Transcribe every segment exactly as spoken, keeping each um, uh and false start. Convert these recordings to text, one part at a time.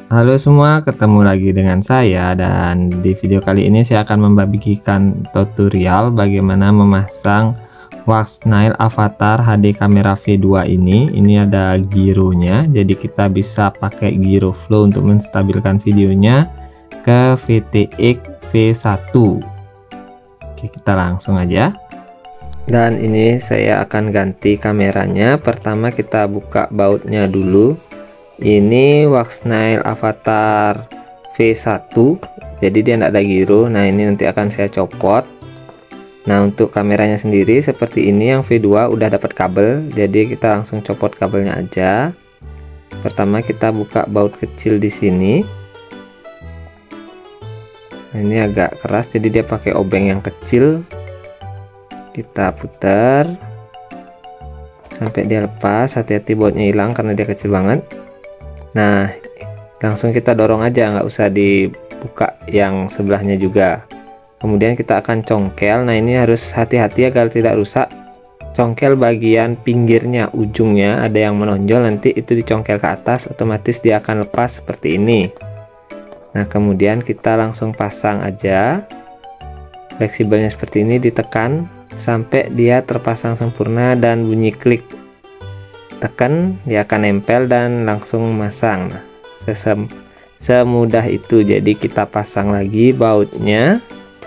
Halo semua, ketemu lagi dengan saya, dan di video kali ini saya akan membagikan tutorial bagaimana memasang Waxnail Avatar H D kamera V dua ini. Ini ada gironya, jadi kita bisa pakai giro flow untuk menstabilkan videonya ke V T X V satu. Oke, kita langsung aja. Dan ini saya akan ganti kameranya. Pertama kita buka bautnya dulu. Ini Waxnail Avatar V satu, jadi dia tidak ada giro. Nah, ini nanti akan saya copot. Nah, untuk kameranya sendiri seperti ini, yang V dua udah dapat kabel, jadi kita langsung copot kabelnya aja. Pertama kita buka baut kecil di sini. Nah, ini agak keras, jadi dia pakai obeng yang kecil. Kita putar sampai dia lepas. Hati-hati bautnya hilang karena dia kecil banget. Nah, langsung kita dorong aja, nggak usah dibuka yang sebelahnya juga. Kemudian kita akan congkel. Nah, ini harus hati-hati agar tidak rusak. Congkel bagian pinggirnya, ujungnya ada yang menonjol, nanti itu dicongkel ke atas, otomatis dia akan lepas seperti ini. Nah, kemudian kita langsung pasang aja. Fleksibelnya seperti ini, ditekan sampai dia terpasang sempurna dan bunyi klik. Tekan, dia akan nempel dan langsung masang. Nah, sesem, semudah itu. Jadi kita pasang lagi bautnya.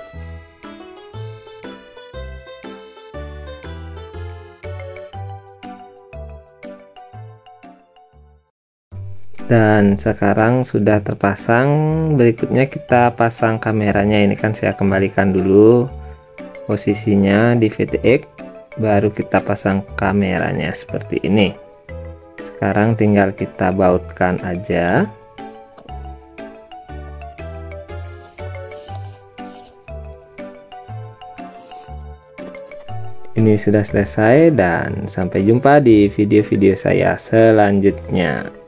Dan sekarang sudah terpasang. Berikutnya kita pasang kameranya. Ini kan saya kembalikan dulu posisinya di V T X, baru kita pasang kameranya seperti ini. Sekarang tinggal kita bautkan aja. Ini sudah selesai, dan sampai jumpa di video-video saya selanjutnya.